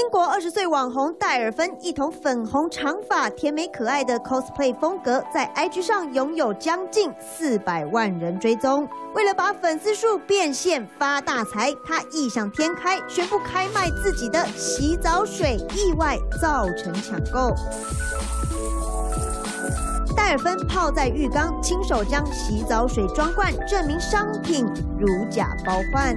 英国20岁网红戴尔芬一头粉红长发、甜美可爱的 cosplay 风格，在 IG 上拥有将近400万人追踪。为了把粉丝数变现发大财，他异想天开，宣布开卖自己的洗澡水，意外造成抢购。 戴尔芬泡在浴缸，亲手将洗澡水装罐，证明商品如假包换。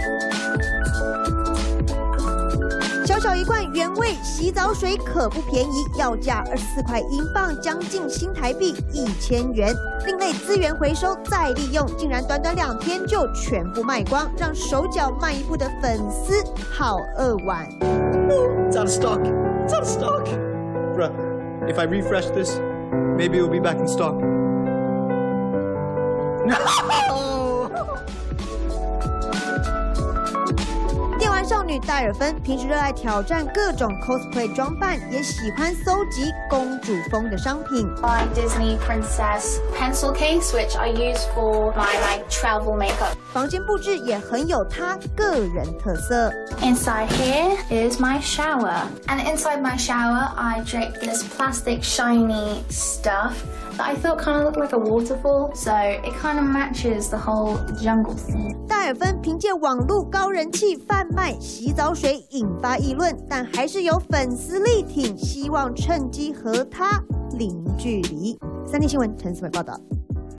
小一罐原味洗澡水可不便宜，要价24块英镑，将近新台币1000元。另类资源回收再利用，竟然短短2天就全部卖光，让手脚慢一步的粉丝好扼腕。 It's out of stock. It's out of stock. Bruh, if I refresh this. Maybe it'll be back in stock. No! 电玩少女戴尔芬平时热爱挑战各种 cosplay 装扮，也喜欢搜集公主风的商品。 My Disney princess pencil case, which I use for my travel makeup. 房间布置也很有她个人特色。 Inside here is my shower, and inside my shower, I draped this plastic shiny stuff that I thought kind of looked like a waterfall, so it kind of matches the whole jungle theme. 戴尔芬凭借网络高人气贩卖洗澡水引发议论，但还是有粉丝力挺，希望趁机和她零距离。3立新闻陈思伟报道。